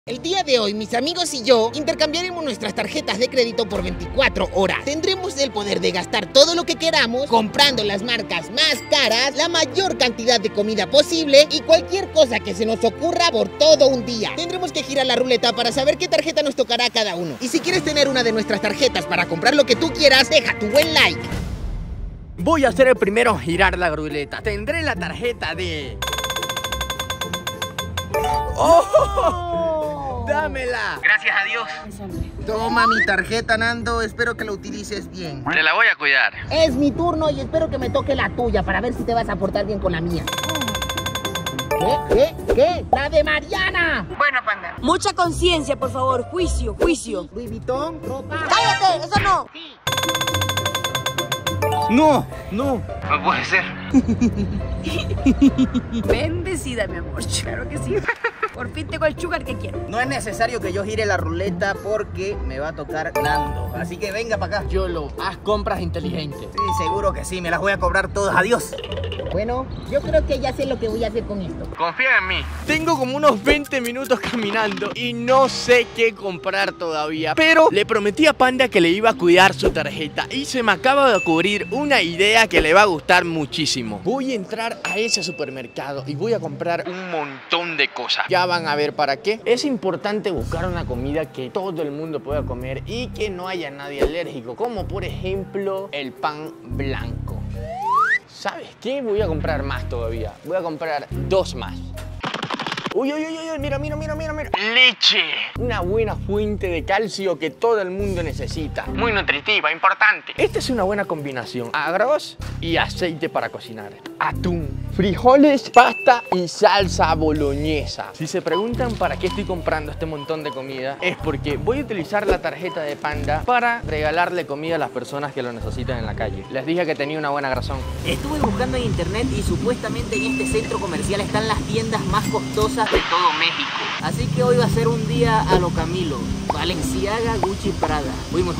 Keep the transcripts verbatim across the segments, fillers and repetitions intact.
El día de hoy, mis amigos y yo intercambiaremos nuestras tarjetas de crédito por veinticuatro horas. Tendremos el poder de gastar todo lo que queramos, comprando las marcas más caras, la mayor cantidad de comida posible y cualquier cosa que se nos ocurra por todo un día. Tendremos que girar la ruleta para saber qué tarjeta nos tocará a cada uno. Y si quieres tener una de nuestras tarjetas para comprar lo que tú quieras, deja tu buen like. Voy a ser el primero en girar la ruleta. Tendré la tarjeta de... ¡Oh! ¡Dámela! Gracias a Dios. Toma mi tarjeta, Nando. Espero que la utilices bien. Te la voy a cuidar. Es mi turno y espero que me toque la tuya para ver si te vas a portar bien con la mía. ¿Qué? ¿Qué? ¿Qué? ¡La de Mariana! Bueno, panda. Mucha conciencia, por favor. Juicio, juicio. Louis Vuitton, ropa... ¡Cállate! ¡Eso no! Sí. No, no. No puede ser. Bendecida, mi amor. Claro que sí. Por fin tengo el sugar que quiero. No es necesario que yo gire la ruleta porque me va a tocar Nando. Así que venga para acá. Yolo, haz compras inteligentes. Sí, seguro que sí. Me las voy a cobrar todas. Adiós. Bueno, yo creo que ya sé lo que voy a hacer con esto. Confía en mí. Tengo como unos veinte minutos caminando y no sé qué comprar todavía. Pero le prometí a Panda que le iba a cuidar su tarjeta y se me acaba de ocurrir una idea que le va a gustar muchísimo. Voy a entrar a ese supermercado y voy a comprar un montón de cosas. Ya van a ver para qué. Es importante buscar una comida que todo el mundo pueda comer y que no haya nadie alérgico, como por ejemplo el pan blanco. ¿Sabes qué? Voy a comprar más todavía. Voy a comprar dos más. Uy, uy, uy, uy, mira, mira, mira, mira, mira. Leche. Una buena fuente de calcio que todo el mundo necesita. Muy nutritiva, importante. Esta es una buena combinación. Arroz y aceite para cocinar. Atún, frijoles, pasta y salsa boloñesa. Si se preguntan para qué estoy comprando este montón de comida, es porque voy a utilizar la tarjeta de Panda para regalarle comida a las personas que lo necesitan en la calle. Les dije que tenía una buena razón. Estuve buscando en internet y supuestamente en este centro comercial están las tiendas más costosas De todo México. Así que hoy va a ser un día a lo Camilo. Balenciaga, Gucci, Prada. Fuímonos.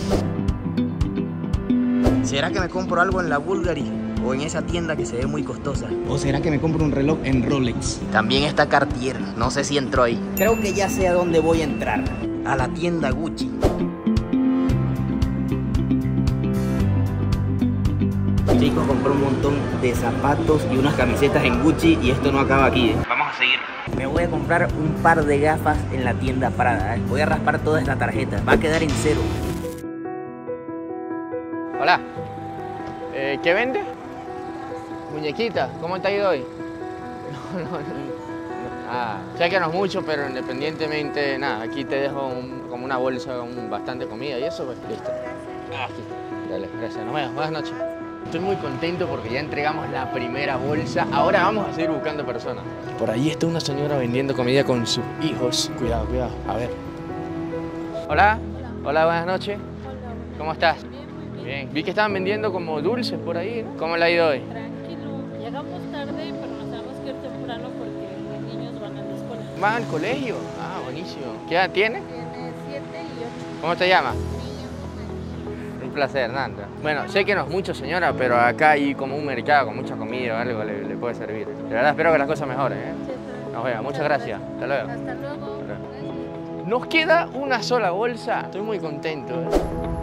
¿Será que me compro algo en la Bulgari o en esa tienda que se ve muy costosa? ¿O será que me compro un reloj en Rolex? También está Cartier, no sé si entró ahí. Creo que ya sé a dónde voy a entrar. A la tienda Gucci. Chicos, compré un montón de zapatos y unas camisetas en Gucci y esto no acaba aquí, ¿eh? Vamos a seguir. Me voy a comprar un par de gafas en la tienda Prada, ¿eh? Voy a raspar toda esta tarjeta, va a quedar en cero. Hola, eh, ¿qué vende? Muñequita, ¿cómo te ha ido hoy? No, no, no. Ah, sé que no es mucho, pero independientemente, nada, aquí te dejo un, como una bolsa con bastante comida y eso, pues listo. Ah, aquí. Dale, gracias, nos vemos, buenas noches. Estoy muy contento porque ya entregamos la primera bolsa. Ahora vamos a seguir buscando personas. Por ahí está una señora vendiendo comida con sus hijos. Cuidado, cuidado. A ver. Hola. Hola, buenas noches. ¿Cómo estás? Bien. Vi que estaban vendiendo como dulces por ahí. ¿Cómo le ha ido hoy? Tranquilo. Llegamos tarde, pero nos tenemos que ir temprano porque los niños van a la escuela. ¿Van al colegio? Ah, buenísimo. ¿Qué edad tiene? Tiene siete y ocho. ¿Cómo te llamas? Un placer, Nanda. Bueno, sé que no es mucho, señora, pero acá hay como un mercado con mucha comida o algo le, le puede servir. De verdad espero que las cosas mejoren, ¿eh? Nos vemos. Muchas gracias. Hasta luego. Hasta luego. Hasta luego. Nos queda una sola bolsa. Estoy muy contento, ¿eh?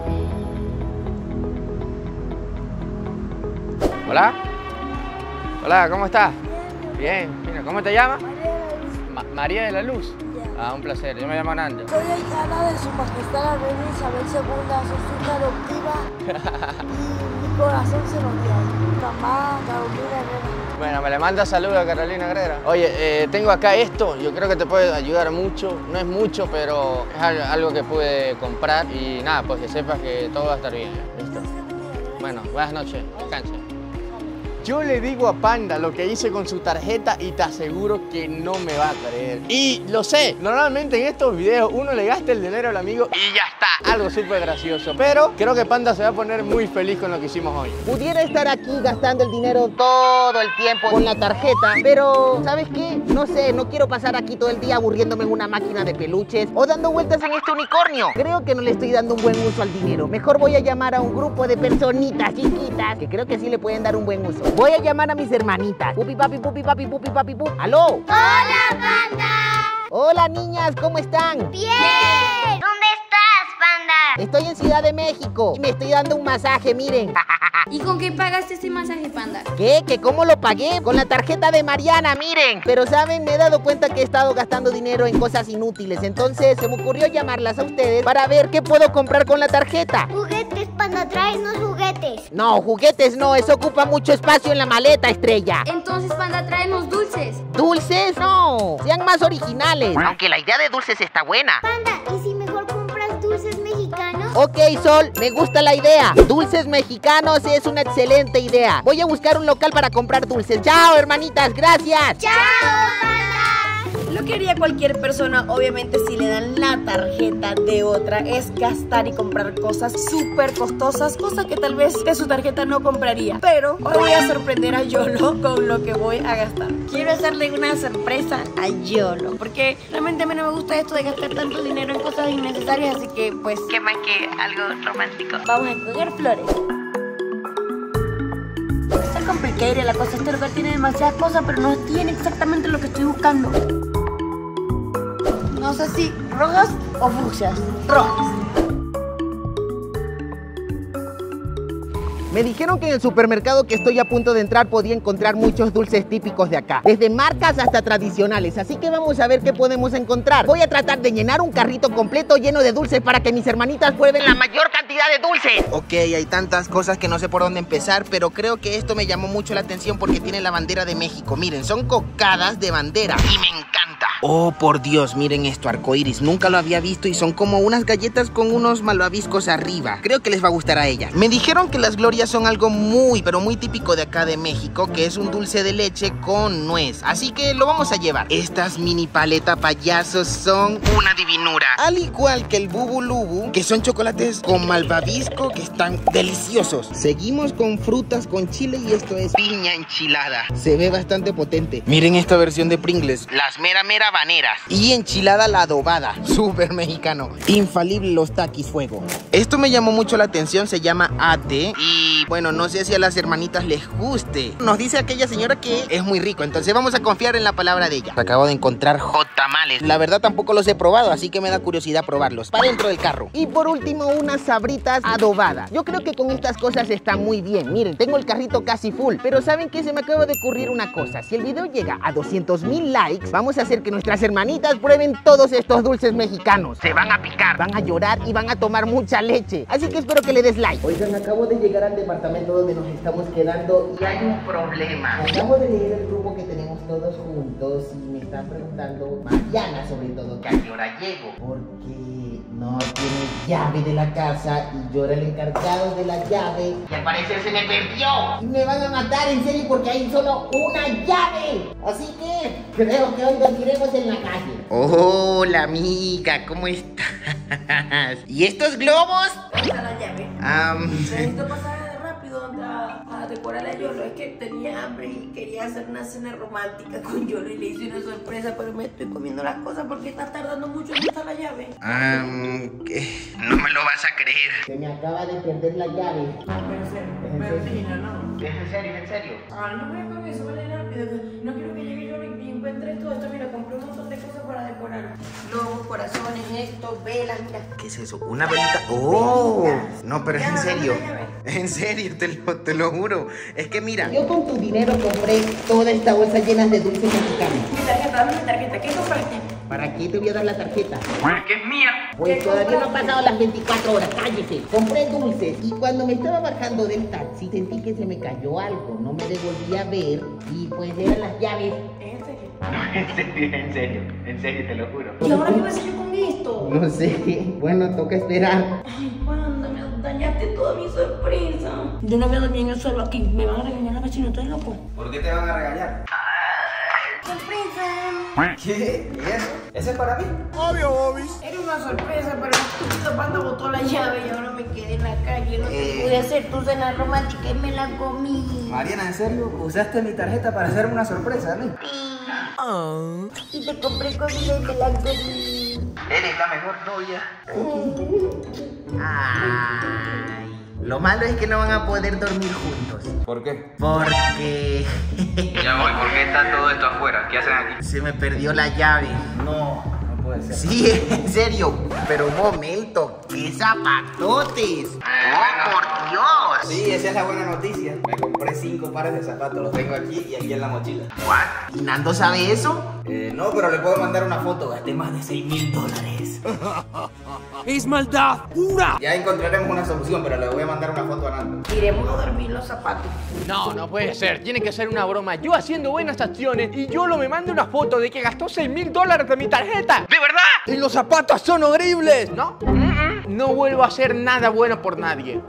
Hola. Hola, ¿cómo estás? Bien. Bien. ¿Cómo te llamas? Ma María de la Luz. Ah, un placer. Yo me llamo Nando. Soy hijana de su majestad la reina Isabel segunda, soy su hija adoptiva y mi corazón se lo dio. Mi mamá, Carolina Herrera. Bueno, me le manda saludos a Carolina Herrera. Oye, eh, tengo acá esto, yo creo que te puede ayudar mucho. No es mucho, pero es algo que pude comprar y nada, pues que sepas que todo va a estar bien. ¿Listo? Bueno, buenas noches. Descansa. Yo le digo a Panda lo que hice con su tarjeta y te aseguro que no me va a creer. Y lo sé, normalmente en estos videos uno le gasta el dinero al amigo y ya está, algo súper gracioso. Pero creo que Panda se va a poner muy feliz con lo que hicimos hoy. Pudiera estar aquí gastando el dinero todo el tiempo con la tarjeta, pero ¿sabes qué? No sé, no quiero pasar aquí todo el día aburriéndome en una máquina de peluches o dando vueltas en este unicornio. Creo que no le estoy dando un buen uso al dinero. Mejor voy a llamar a un grupo de personitas chiquitas que creo que sí le pueden dar un buen uso. Voy a llamar a mis hermanitas. Pupi papi, pupi papi, pupi papi, pupi. ¡Aló! ¡Hola, Panda! Hola niñas, ¿cómo están? ¡Bien! ¿Dónde estás, Panda? Estoy en Ciudad de México y me estoy dando un masaje, miren. ¿Y con qué pagaste este masaje, Panda? ¿Qué? ¿Que cómo lo pagué? Con la tarjeta de Mariana, miren. Pero saben, me he dado cuenta que he estado gastando dinero en cosas inútiles. Entonces se me ocurrió llamarlas a ustedes para ver qué puedo comprar con la tarjeta. Juguetes, Panda, tráenos juguetes. No, juguetes no, eso ocupa mucho espacio en la maleta, Estrella. Entonces, Panda, tráenos dulces. ¿Dulces? No, sean más originales. Aunque la idea de dulces está buena. Panda, ¿y si mejor compras dulces mexicanos? Ok, Sol, me gusta la idea. Dulces mexicanos es una excelente idea. Voy a buscar un local para comprar dulces. Chao, hermanitas, gracias. ¡Chao, Panda! Lo que haría cualquier persona, obviamente, si le dan la tarjeta de otra, es gastar y comprar cosas súper costosas, cosas que tal vez de su tarjeta no compraría. Pero hoy voy a sorprender a Yolo con lo que voy a gastar. Quiero hacerle una sorpresa a Yolo, porque realmente a mí no me gusta esto de gastar tanto dinero en cosas innecesarias, así que pues, ¿qué más que algo romántico? Vamos a escoger flores. Está complicada la cosa, este lugar tiene demasiadas cosas, pero no tiene exactamente lo que estoy buscando. No sé si rojas o fucsias. Rojas. Me dijeron que en el supermercado que estoy a punto de entrar podía encontrar muchos dulces típicos de acá, desde marcas hasta tradicionales, así que vamos a ver qué podemos encontrar. Voy a tratar de llenar un carrito completo lleno de dulces para que mis hermanitas prueben la mayor cantidad de dulces. Ok, hay tantas cosas que no sé por dónde empezar, pero creo que esto me llamó mucho la atención porque tiene la bandera de México. Miren, son cocadas de bandera y me encanta. Oh, por Dios, miren esto, arcoíris. Nunca lo había visto y son como unas galletas con unos malvaviscos arriba. Creo que les va a gustar a ellas. Me dijeron que las glorias son algo muy, pero muy típico de acá de México, que es un dulce de leche con nuez. Así que lo vamos a llevar. Estas mini paleta payasos son una divinura. Al igual que el bubu lubu, que son chocolates con malvavisco que están deliciosos. Seguimos con frutas con chile y esto es piña enchilada. Se ve bastante potente. Miren esta versión de Pringles. Las mera mera habaneras. Y enchilada la adobada. Súper mexicano. Infalible los taquis fuego. Esto me llamó mucho la atención. Se llama ate. Y bueno, no sé si a las hermanitas les guste. Nos dice aquella señora que es muy rico. Entonces vamos a confiar en la palabra de ella. Acabo de encontrar hot tamales. La verdad tampoco los he probado, así que me da curiosidad probarlos. Para dentro del carro. Y por último, unas sabritas adobadas. Yo creo que con estas cosas está muy bien. Miren, tengo el carrito casi full. Pero ¿saben qué? Se me acaba de ocurrir una cosa. Si el video llega a doscientos mil likes, vamos a hacer que nuestras hermanitas prueben todos estos dulces mexicanos. Se van a picar, van a llorar y van a tomar mucha leche. Así que espero que le des like. Oigan, acabo de llegar al departamento donde nos estamos quedando y hay un problema. Acabo de leer el grupo que tenemos todos juntos y me están preguntando, Mariana sobre todo, que a qué hora llego. Porque no tiene llave de la casa y yo era el encargado de la llave y al parecer se me perdió. Y me van a matar en serio porque hay solo una llave. Así que creo que hoy dormiremos en la calle. Hola amiga, ¿cómo estás? ¿Y estos globos? ¿Dónde está la llave? Um... Necesito pasar rápido a, a decorar a Yolo. Es que tenía hambre y quería hacer una cena romántica con Yolo y le hice una sorpresa, pero me estoy comiendo las cosas porque está tardando mucho. ¿Dónde está la llave? Um, ¿qué? No me lo vas a creer. Se me acaba de perder la llave. Ah, pero en serio, perdida, ¿no? ¿Es en serio, en serio? Ah, no me hagas eso, vale rápido. No quiero que llegue Yolo y encuentre todo esto. Mira, compré un montón de cosas para decorar. Globos, corazones, esto, velas, mira. ¿Qué es eso? ¿Una velita? ¡Oh! Velitas. No, pero es en serio. En serio, te lo, te lo juro. Es que mira. Yo con tu dinero compré toda esta bolsa llena de dulces mexicanos. Mi tarjeta, dame mi tarjeta. ¿Qué compraste? ¿Para qué te voy a dar la tarjeta? Porque es mía. Pues todavía no han pasado las veinticuatro horas, cállese. Compré dulces y cuando me estaba bajando del taxi sentí que se me cayó algo. No me devolví a ver y pues eran las llaves. ¿En serio? No, en serio, en serio, en serio, te lo juro. ¿Y ahora qué voy a hacer yo con esto? No sé, bueno, toca esperar. Ay, Panda, me dañaste toda mi sorpresa. Yo no voy a dormir en el suelo aquí. Me van a regañar la vecina, ¿estás loco? ¿Por qué te van a regañar? ¡Sorpresa! ¿Qué? ¿Y eso? ¿Eso es para mí? Obvio, obvio. Era una sorpresa, pero el estúpido Panda botó la llave y ahora me quedé en la calle. No te Eh. pude hacer tu cena romántica y me la comí. Mariana, ¿en serio? ¿Usaste mi tarjeta para hacer una sorpresa a mí? Oh. Y te compré comida y me la comí. Eres la mejor novia. Ay. Lo malo es que no van a poder dormir juntos. ¿Por qué? Porque... Ya voy, ¿por qué está todo esto afuera? ¿Qué hacen aquí? se me perdió la llave. No, no puede ser. Sí, en serio. Pero un momento, ¡qué zapatotes! ¡Oh, por Dios! Sí, esa es la buena noticia. Me compré cinco pares de zapatos, los tengo aquí y aquí en la mochila. ¿What? ¿Y Nando sabe eso? Eh, no, pero le puedo mandar una foto. Gasté más de seis mil dólares. ¡Es maldad pura! Ya encontraremos una solución, pero le voy a mandar una foto a Nando. Iremos a dormir los zapatos. No, no puede ser. Tiene que ser una broma. Yo haciendo buenas acciones y yo lo me mando una foto de que gastó seis mil dólares de mi tarjeta. ¿De verdad? Y los zapatos son horribles, ¿no? Mm-mm. No vuelvo a hacer nada bueno por nadie.